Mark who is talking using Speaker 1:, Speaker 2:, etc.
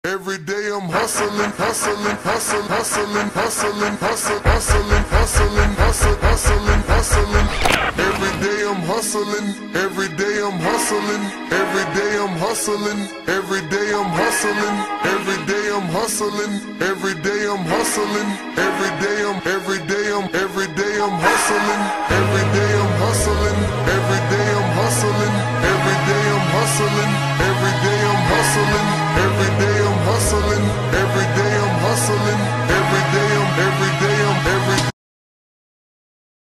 Speaker 1: Every day I'm hustling, hustling, hustling, hustling, hustling, hustling, hustling, hustling, hustling, hustling, hustling. Every day I'm hustling, every day I'm hustling, every day I'm hustling, every day I'm hustling, every day I'm hustling, every day I'm hustling, every day I'm every day I'm hustling, every day I'm hustling, every day I'm hustling, every day I'm hustling, every day I'm hustling.